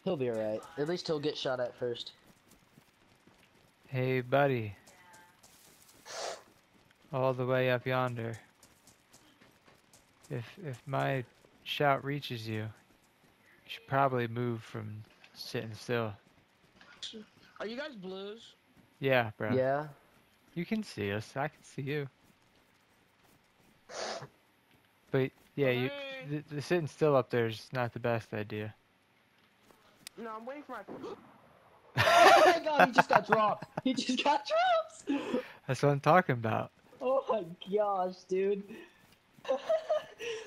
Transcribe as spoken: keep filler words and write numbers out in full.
He'll be alright. At least he'll get shot at first. Hey, buddy. All the way up yonder. If if my shout reaches you, you should probably move from sitting still. Are you guys blues? Yeah, bro. Yeah. You can see us. I can see you. But yeah, you Hey. the, the sitting still up there is not the best idea. No, I'm waiting for my. Oh my god, he just got dropped. He just got dropped. That's what I'm talking about. Oh my gosh, dude.